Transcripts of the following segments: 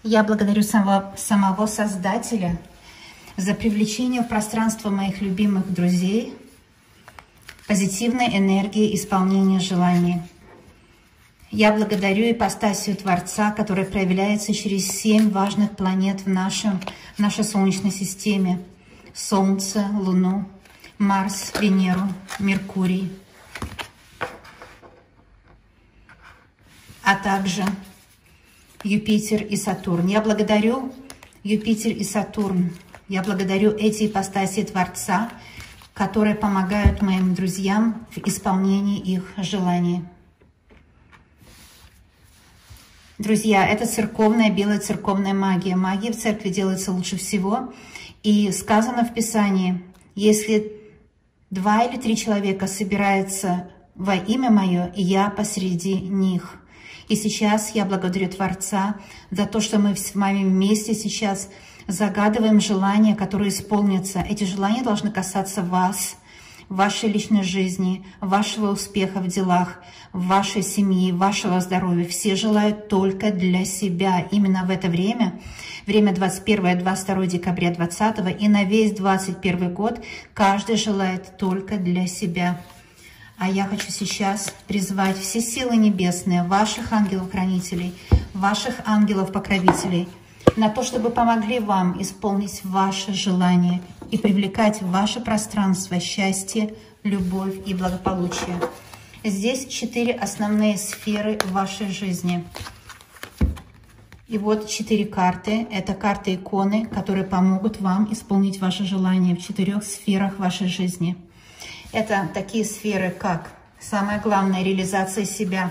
Я благодарю самого Создателя за привлечение в пространство моих любимых друзей, позитивной энергии исполнения желаний. Я благодарю ипостасию Творца, которая проявляется через 7 важных планет в нашей Солнечной системе. Солнце, Луну, Марс, Венеру, Меркурий, а также Юпитер и Сатурн. Я благодарю Юпитер и Сатурн. Я благодарю эти ипостаси Творца, которые помогают моим друзьям в исполнении их желаний. Друзья, это церковная, белая церковная магия. Магия в церкви делается лучше всего. И сказано в Писании, если 2 или 3 человека собираются во имя Мое, и Я посреди них. И сейчас я благодарю Творца за то, что мы с вами вместе сейчас загадываем желания, которые исполнятся. Эти желания должны касаться вас, вашей личной жизни, вашего успеха в делах, вашей семьи, вашего здоровья. Все желают только для себя. Именно в это время 21-22 декабря 2020 и на весь 2021 год, каждый желает только для себя. А я хочу сейчас призвать все силы небесные, ваших ангелов-хранителей, ваших ангелов-покровителей, на то, чтобы помогли вам исполнить ваши желания и привлекать в ваше пространство счастье, любовь и благополучие. Здесь 4 основные сферы вашей жизни. И вот 4 карты. Это карты иконы, которые помогут вам исполнить ваши желания в 4 сферах вашей жизни. Это такие сферы, как самое главное — реализация себя,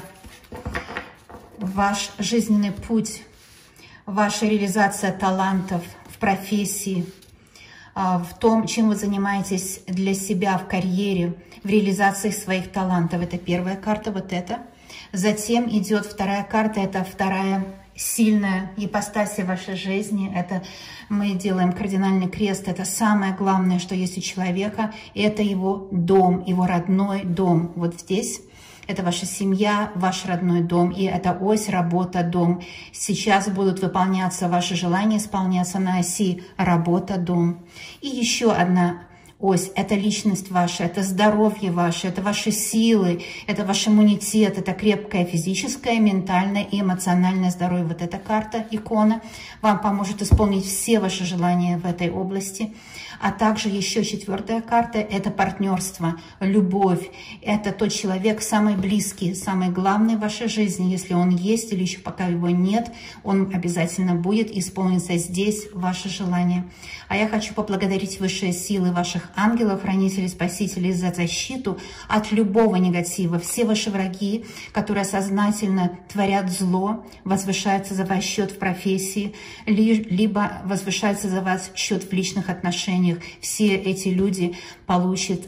ваш жизненный путь, ваша реализация талантов в профессии, в том, чем вы занимаетесь для себя в карьере, в реализации своих талантов. Это первая карта, вот это. Затем идет вторая карта, это вторая сильная ипостась вашей жизни. Это мы делаем кардинальный крест. Это самое главное, что есть у человека. Это его дом, его родной дом. Вот здесь это ваша семья, ваш родной дом. И это ось работа, дом. Сейчас будут выполняться ваши желания, исполняться на оси работа, дом. И еще одна ось — это личность ваша, это здоровье ваше, это ваши силы, это ваш иммунитет, это крепкое физическое, ментальное и эмоциональное здоровье. Вот эта карта, икона, вам поможет исполнить все ваши желания в этой области. А также еще 4-я карта — это партнерство, любовь. Это тот человек самый близкий, самый главный в вашей жизни. Если он есть или еще пока его нет, он обязательно будет исполниться здесь ваше желание. А я хочу поблагодарить высшие силы ваших ангелов, хранителей, спасителей за защиту от любого негатива. Все ваши враги, которые сознательно творят зло, возвышаются за ваш счет в профессии, либо возвышаются за вас счет в личных отношениях. Все эти люди получат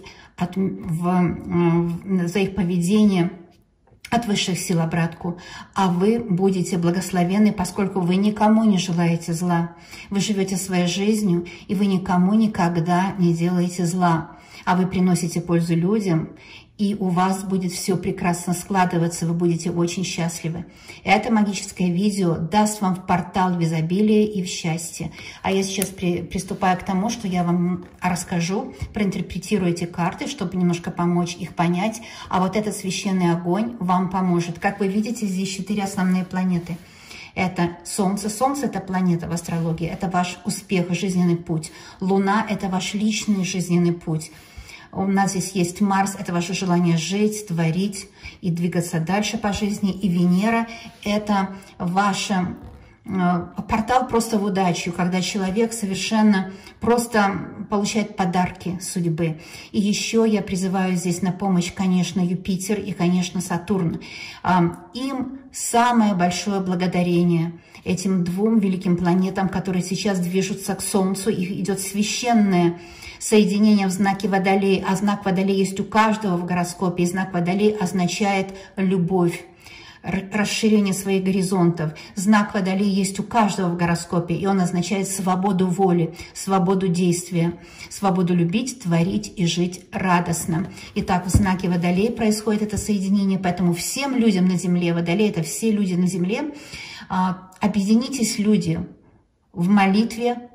за их поведение от высших сил обратку, а вы будете благословенны, поскольку вы никому не желаете зла. Вы живете своей жизнью, и вы никому никогда не делаете зла, а вы приносите пользу людям, и у вас будет все прекрасно складываться, вы будете очень счастливы. Это магическое видео даст вам в портал в изобилие и в счастье. А я сейчас приступаю к тому, что я вам расскажу, проинтерпретирую эти карты, чтобы немножко помочь их понять. А вот этот священный огонь вам поможет. Как вы видите, здесь 4 основные планеты. Это Солнце. Солнце — это планета в астрологии, это ваш успех, жизненный путь. Луна — это ваш личный жизненный путь. У нас здесь есть Марс, это ваше желание жить, творить и двигаться дальше по жизни. И Венера — это ваш портал просто в удачу, когда человек совершенно просто получает подарки судьбы. И еще я призываю здесь на помощь, конечно, Юпитер и, конечно, Сатурн. Им самое большое благодарение, этим 2 великим планетам, которые сейчас движутся к Солнцу. Их идет священное соединение в знаке Водолей, а знак Водолей есть у каждого в гороскопе, и знак Водолей означает любовь, расширение своих горизонтов. Знак Водолей есть у каждого в гороскопе, и он означает свободу воли, свободу действия, свободу любить, творить и жить радостно. Итак, в знаке Водолей происходит это соединение, поэтому всем людям на Земле, Водолей — это все люди на Земле, Объединитесь, люди, в молитве,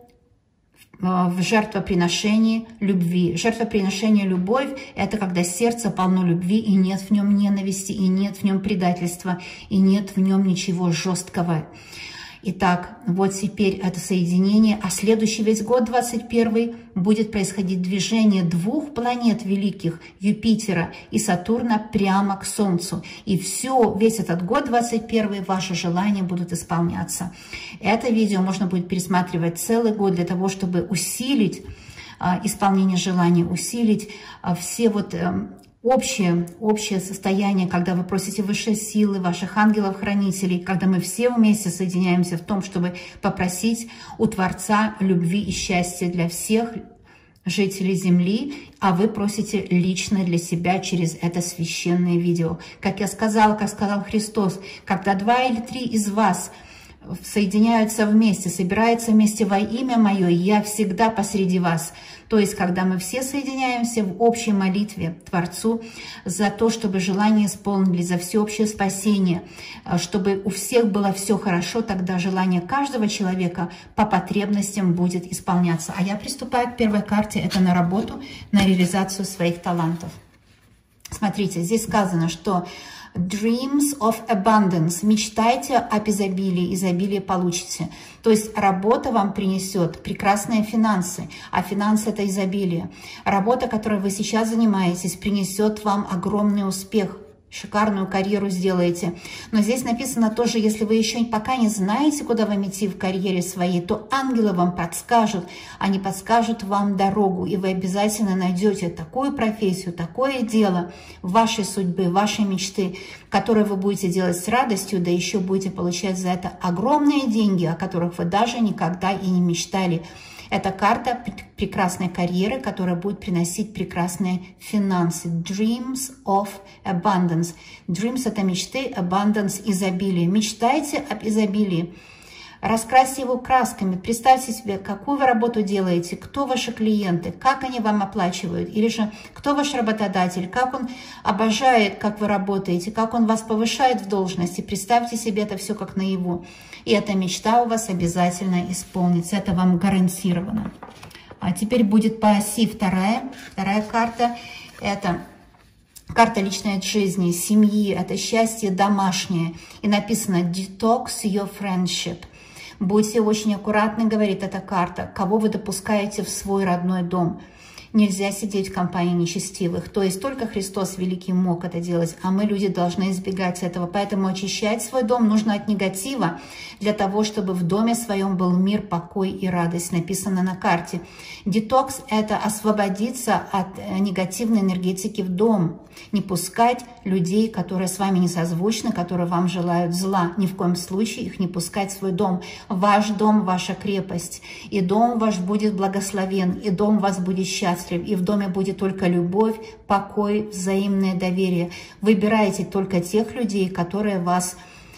в жертвоприношении любви. Жертвоприношение любовь – это когда сердце полно любви, и нет в нем ненависти, и нет в нем предательства, и нет в нем ничего жесткого. Итак, вот теперь это соединение, а следующий весь год, 21, будет происходить движение двух планет великих, Юпитера и Сатурна, прямо к Солнцу. И весь этот год, 21, ваши желания будут исполняться. Это видео можно будет пересматривать целый год для того, чтобы усилить исполнение желаний, усилить все вот общее состояние, когда вы просите высшие силы, ваших ангелов-хранителей, когда мы все вместе соединяемся в том, чтобы попросить у Творца любви и счастья для всех жителей Земли, а вы просите лично для себя через это священное видео. Как я сказала, как сказал Христос, когда 2 или 3 из вас соединяются вместе, собираются вместе во имя Мое, я всегда посреди вас. То есть, когда мы все соединяемся в общей молитве Творцу за то, чтобы желания исполнились, за всеобщее спасение, чтобы у всех было все хорошо, тогда желание каждого человека по потребностям будет исполняться. А я приступаю к первой карте, это на работу, на реализацию своих талантов. Смотрите, здесь сказано, что Dreams of abundance. Мечтайте об изобилии, изобилие получите. То есть работа вам принесет прекрасные финансы, а финансы – это изобилие. Работа, которой вы сейчас занимаетесь, принесет вам огромный успех. Шикарную карьеру сделаете. Но здесь написано тоже, если вы еще пока не знаете, куда вам идти в карьере своей, то ангелы вам подскажут, они подскажут вам дорогу, и вы обязательно найдете такую профессию, такое дело вашей судьбы, вашей мечты, которое вы будете делать с радостью, да еще будете получать за это огромные деньги, о которых вы даже никогда и не мечтали. Это карта прекрасной карьеры, которая будет приносить прекрасные финансы. Dreams of abundance. Dreams – это мечты, abundance – изобилие. Мечтайте об изобилии. Раскрасьте его красками. Представьте себе, какую вы работу делаете, кто ваши клиенты, как они вам оплачивают, или же кто ваш работодатель, как он обожает, как вы работаете, как он вас повышает в должности. Представьте себе это все как наяву. И эта мечта у вас обязательно исполнится. Это вам гарантировано. А теперь будет по оси вторая карта. Это карта личной жизни, семьи, это счастье домашнее. И написано «Detox your friendship». Будьте очень аккуратны, говорит эта карта, кого вы допускаете в свой родной дом. Нельзя сидеть в компании нечестивых. То есть только Христос Великий мог это делать, а мы, люди, должны избегать этого. Поэтому очищать свой дом нужно от негатива, для того, чтобы в доме своем был мир, покой и радость. Написано на карте. Детокс – это освободиться от негативной энергетики в дом. Не пускать людей, которые с вами не созвучны, которые вам желают зла. Ни в коем случае их не пускать в свой дом. Ваш дом – ваша крепость. И дом ваш будет благословен, и дом вас будет счастлив, и в доме будет только любовь, покой, взаимное доверие. Выбирайте только тех людей, которые вас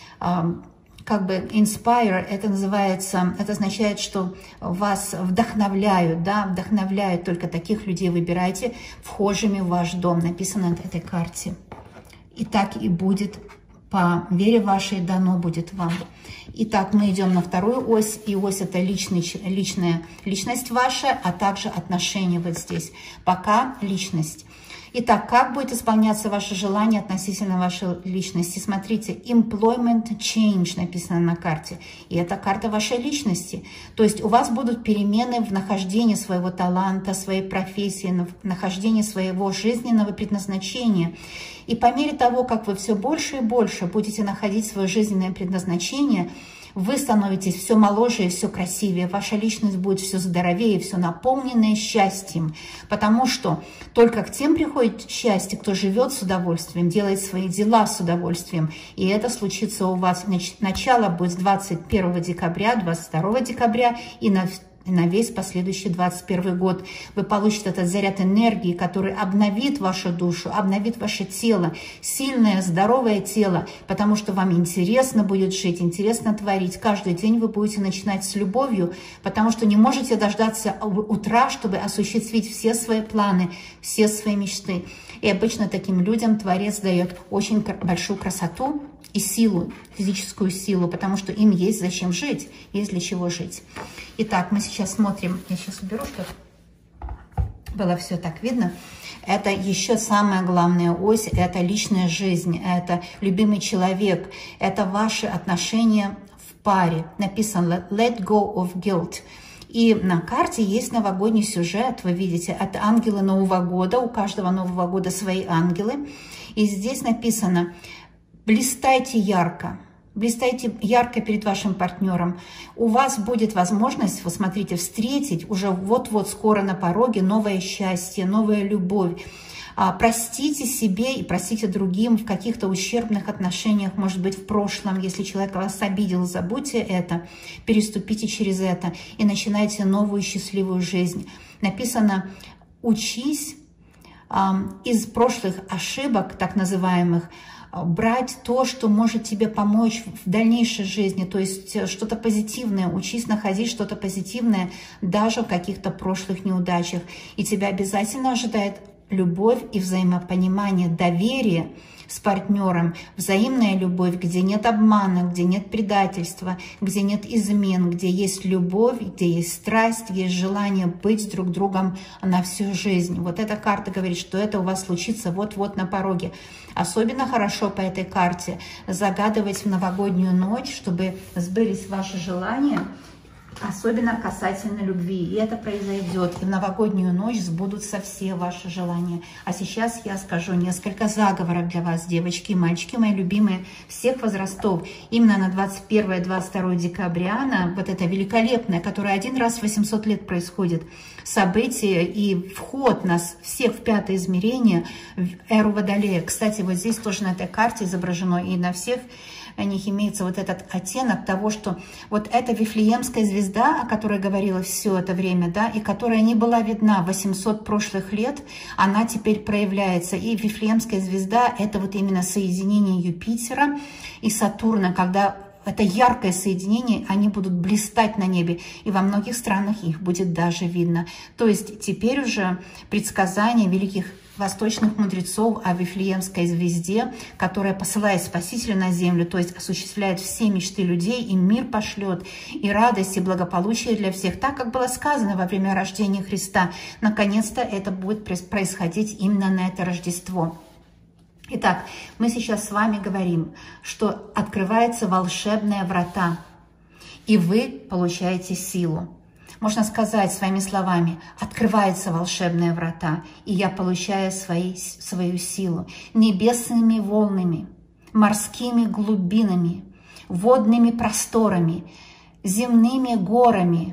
как бы inspire, это называется, это означает, что вас вдохновляют, да, вдохновляют, только таких людей выбирайте вхожими в ваш дом, написано на этой карте. И так и будет, по вере вашей дано будет вам. Итак, мы идем на вторую ось, и ось это личность ваша, а также отношения вот здесь. Пока личность. Итак, как будет исполняться ваше желание относительно вашей личности? Смотрите, employment change написано на карте. И это карта вашей личности. То есть у вас будут перемены в нахождении своего таланта, своей профессии, в нахождении своего жизненного предназначения. И по мере того, как вы все больше и больше будете находить свое жизненное предназначение, вы становитесь все моложе и все красивее, ваша личность будет все здоровее, все наполненное счастьем, потому что только к тем приходит счастье, кто живет с удовольствием, делает свои дела с удовольствием, и это случится у вас. Начало будет с 21 декабря, 22 декабря и на весь последующий 21 год. Вы получите этот заряд энергии, который обновит вашу душу, обновит ваше тело, сильное, здоровое тело, потому что вам интересно будет жить, интересно творить. Каждый день вы будете начинать с любовью, потому что не можете дождаться утра, чтобы осуществить все свои планы, все свои мечты. И обычно таким людям Творец дает очень большую красоту и силу, физическую силу, потому что им есть зачем жить, есть для чего жить. Итак, мы сейчас смотрим, я сейчас уберу, чтобы было все так видно. Это еще самая главная ось, это личная жизнь, это любимый человек, это ваши отношения в паре. Написано «Let go of guilt». И на карте есть новогодний сюжет, вы видите, это ангелы Нового года, у каждого Нового года свои ангелы. И здесь написано «Блистайте ярко». Блистайте ярко перед вашим партнером. У вас будет возможность, вы смотрите, встретить уже вот-вот скоро на пороге новое счастье, новая любовь. Простите себе и простите другим в каких-то ущербных отношениях, может быть, в прошлом. Если человек вас обидел, забудьте это, переступите через это и начинайте новую счастливую жизнь. Написано «Учись из прошлых ошибок, так называемых, брать то, что может тебе помочь в дальнейшей жизни, то есть что-то позитивное, учись находить что-то позитивное даже в каких-то прошлых неудачах. И тебя обязательно ожидает любовь и взаимопонимание, доверие с партнером, взаимная любовь, где нет обмана, где нет предательства, где нет измен, где есть любовь, где есть страсть, есть желание быть с друг другом на всю жизнь. Вот эта карта говорит, что это у вас случится вот-вот на пороге. Особенно хорошо по этой карте загадывать в новогоднюю ночь, чтобы сбылись ваши желания, особенно касательно любви. И это произойдет. И в новогоднюю ночь сбудутся все ваши желания. А сейчас я скажу несколько заговоров для вас, девочки и мальчики, мои любимые, всех возрастов. Именно на 21-22 декабря, на вот это великолепное, которое один раз в 800 лет происходит, событие и вход нас всех в пятое измерение, в эру Водолея. Кстати, вот здесь тоже на этой карте изображено, и на всех у них имеется вот этот оттенок того, что вот эта Вифлеемская звезда, о которой говорила все это время, да, и которая не была видна 800 прошлых лет, она теперь проявляется. И Вифлеемская звезда — это вот именно соединение Юпитера и Сатурна, когда это яркое соединение, они будут блистать на небе, и во многих странах их будет даже видно. То есть теперь уже предсказания великих восточных мудрецов о Вифлеемской звезде, которая посылает Спасителя на землю, то есть осуществляет все мечты людей, и мир пошлет, и радость, и благополучие для всех, так как было сказано во время рождения Христа. Наконец-то это будет происходить именно на это Рождество. Итак, мы сейчас с вами говорим, что открываются волшебные врата, и вы получаете силу. Можно сказать своими словами: открываются волшебные врата, и я получаю свою силу небесными волнами, морскими глубинами, водными просторами, земными горами.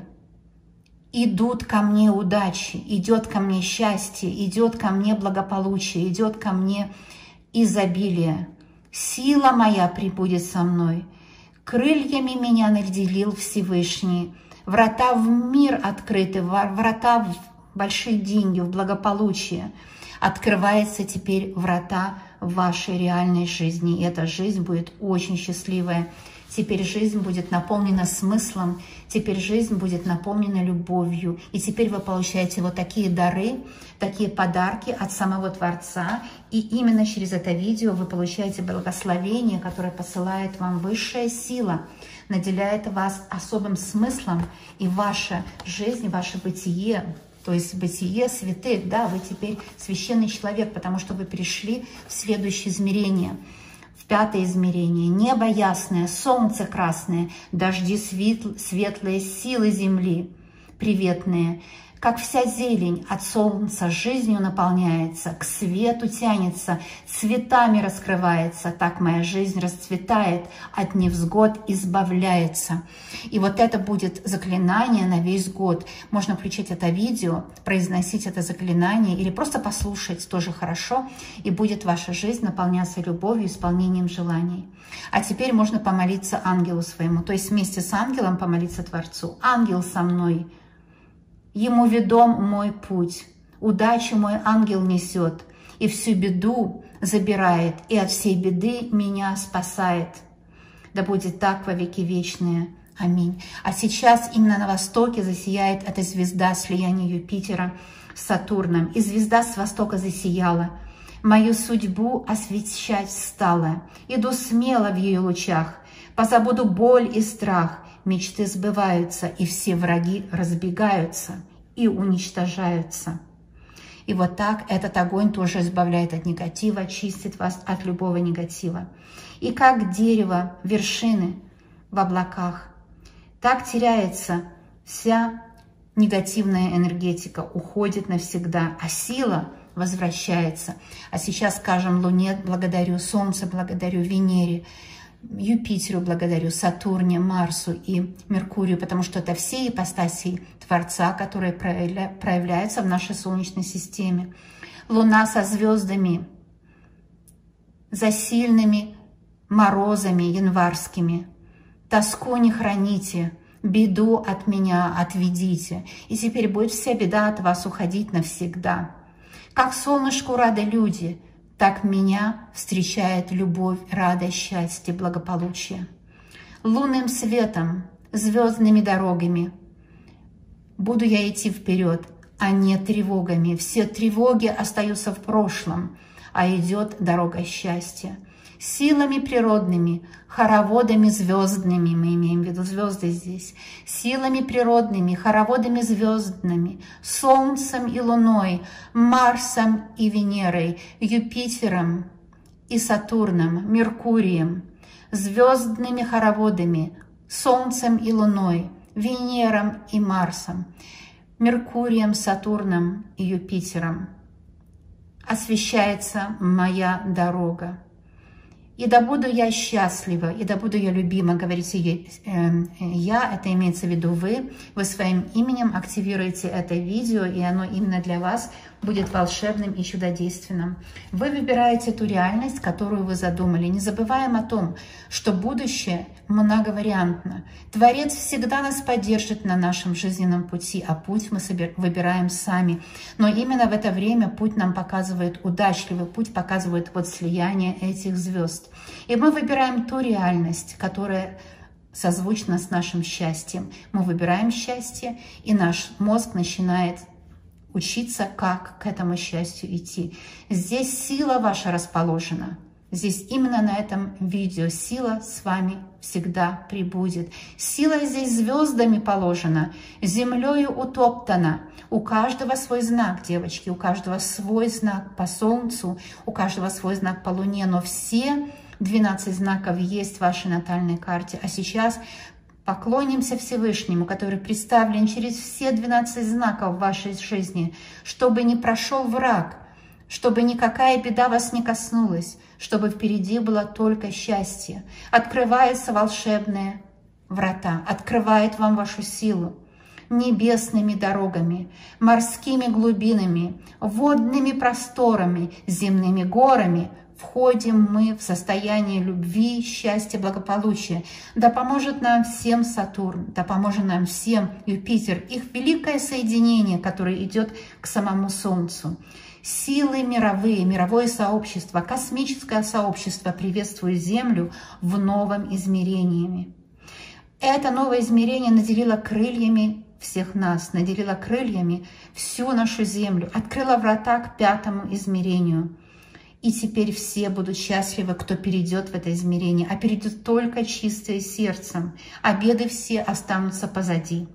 Идут ко мне удачи, идет ко мне счастье, идет ко мне благополучие, идет ко мне изобилие. Сила моя прибудет со мной, крыльями меня наделил Всевышний. Врата в мир открыты, врата в большие деньги, в благополучие. Открываются теперь врата в вашей реальной жизни. И эта жизнь будет очень счастливая. Теперь жизнь будет наполнена смыслом, теперь жизнь будет наполнена любовью. И теперь вы получаете вот такие дары, такие подарки от самого Творца. И именно через это видео вы получаете благословение, которое посылает вам высшая сила, наделяет вас особым смыслом, и ваша жизнь, ваше бытие, то есть бытие святых, да, вы теперь священный человек, потому что вы перешли в следующее измерение, в пятое измерение. Небо ясное, солнце красное, дожди светлые, силы земли приветные. Как вся зелень от солнца жизнью наполняется, к свету тянется, цветами раскрывается, так моя жизнь расцветает, от невзгод избавляется. И вот это будет заклинание на весь год. Можно включить это видео, произносить это заклинание или просто послушать, тоже хорошо, и будет ваша жизнь наполняться любовью, исполнением желаний. А теперь можно помолиться ангелу своему, то есть вместе с ангелом помолиться Творцу. Ангел со мной. Ему ведом мой путь, удачу мой ангел несет, и всю беду забирает, и от всей беды меня спасает. Да будет так во веки вечные. Аминь. А сейчас именно на востоке засияет эта звезда слияния Юпитера с Сатурном. И звезда с востока засияла. Мою судьбу освещать стала. Иду смело в ее лучах. Позабуду боль и страх. Мечты сбываются, и все враги разбегаются и уничтожаются. И вот так этот огонь тоже избавляет от негатива, чистит вас от любого негатива. И как дерево, вершины в облаках, так теряется вся негативная энергетика, уходит навсегда, а сила возвращается. А сейчас скажем Луне благодарю, Солнце благодарю, Венере, Юпитеру благодарю, Сатурне, Марсу и Меркурию, потому что это все ипостаси Творца, которые проявляются в нашей Солнечной системе. Луна со звездами, за сильными морозами январскими. Тоску не храните, беду от меня отведите, и теперь будет вся беда от вас уходить навсегда. Как солнышку рады люди, так меня встречает любовь, радость, счастье, благополучие. Лунным светом, звездными дорогами буду я идти вперед, а не тревогами. Все тревоги остаются в прошлом, а идет дорога счастья. Силами природными, хороводами звездными, мы имеем в виду звезды здесь, силами природными, хороводами звездными, Солнцем и Луной, Марсом и Венерой, Юпитером и Сатурном, Меркурием, звездными хороводами, Солнцем и Луной, Венером и Марсом, Меркурием, Сатурном и Юпитером освещается моя дорога. И да буду я счастлива, и да буду я любима, говорите я, это имеется в виду вы своим именем активируете это видео, и оно именно для вас будет волшебным и чудодейственным. Вы выбираете ту реальность, которую вы задумали. Не забываем о том, что будущее многовариантно. Творец всегда нас поддержит на нашем жизненном пути, а путь мы выбираем сами. Но именно в это время путь нам показывает удачливый, путь показывает вот слияние этих звезд. И мы выбираем ту реальность, которая созвучна с нашим счастьем. Мы выбираем счастье, и наш мозг начинает учиться, как к этому счастью идти. Здесь сила ваша расположена. Здесь именно на этом видео сила с вами всегда прибудет. Сила здесь звездами положена, землею утоптана. У каждого свой знак, девочки, у каждого свой знак по Солнцу, у каждого свой знак по Луне, но все 12 знаков есть в вашей натальной карте. А сейчас поклонимся Всевышнему, который представлен через все 12 знаков в вашей жизни, чтобы не прошел враг, чтобы никакая беда вас не коснулась, чтобы впереди было только счастье. Открываются волшебные врата, открывает вам вашу силу небесными дорогами, морскими глубинами, водными просторами, земными горами. Входим мы в состояние любви, счастья, благополучия. Да поможет нам всем Сатурн, да поможет нам всем Юпитер, их великое соединение, которое идет к самому Солнцу. Силы мировые, мировое сообщество, космическое сообщество приветствует Землю в новом измерении. Это новое измерение наделило крыльями всех нас, наделило крыльями всю нашу Землю, открыло врата к 5-му измерению. И теперь все будут счастливы, кто перейдет в это измерение, а перейдет только чистое сердцем, а беды все останутся позади.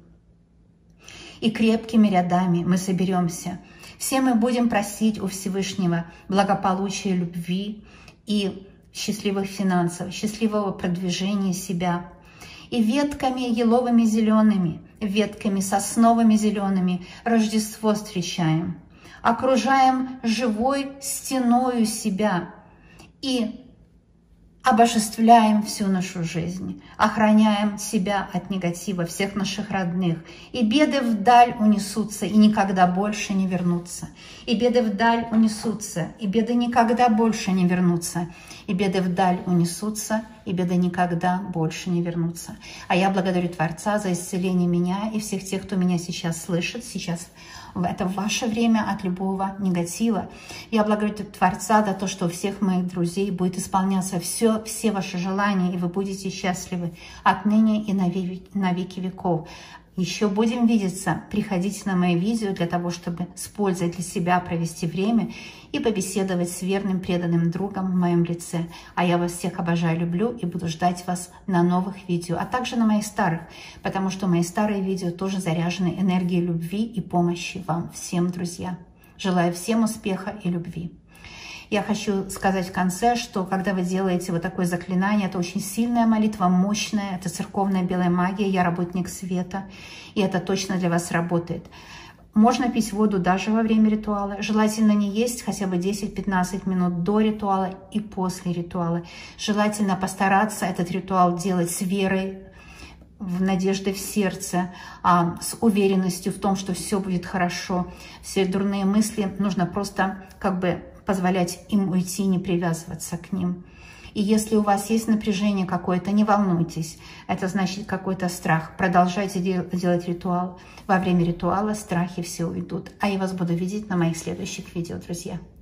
И крепкими рядами мы соберемся. Все мы будем просить у Всевышнего благополучия, любви и счастливых финансов, счастливого продвижения себя. И ветками еловыми зелеными, ветками сосновыми зелеными Рождество встречаем. Окружаем живой стеною себя и обожествляем всю нашу жизнь, охраняем себя от негатива, всех наших родных. И беды вдаль унесутся, и никогда больше не вернутся. И беды вдаль унесутся, и беды никогда больше не вернутся. И беды вдаль унесутся, и беды никогда больше не вернутся. А я благодарю Творца за исцеление меня и всех тех, кто меня сейчас слышит, сейчас это ваше время от любого негатива. Я благодарю Творца за то, что у всех моих друзей будет исполняться все ваши желания, и вы будете счастливы отныне и на веки веков. еще будем видеться. Приходите на мои видео для того, чтобы с пользой для себя провести время и побеседовать с верным, преданным другом в моем лице. А я вас всех обожаю, люблю и буду ждать вас на новых видео, а также на моих старых, потому что мои старые видео тоже заряжены энергией любви и помощи вам всем, друзья. Желаю всем успеха и любви. Я хочу сказать в конце, что когда вы делаете вот такое заклинание, это очень сильная молитва, мощная, это церковная белая магия, я работник света, и это точно для вас работает. Можно пить воду даже во время ритуала, желательно не есть хотя бы 10-15 минут до ритуала и после ритуала. Желательно постараться этот ритуал делать с верой, в надежде в сердце, с уверенностью в том, что все будет хорошо. Все дурные мысли нужно просто как бы позволять им уйти, не привязываться к ним. И если у вас есть напряжение какое-то, не волнуйтесь. Это значит какой-то страх. Продолжайте делать ритуал. Во время ритуала страхи все уйдут. А я вас буду видеть на моих следующих видео, друзья.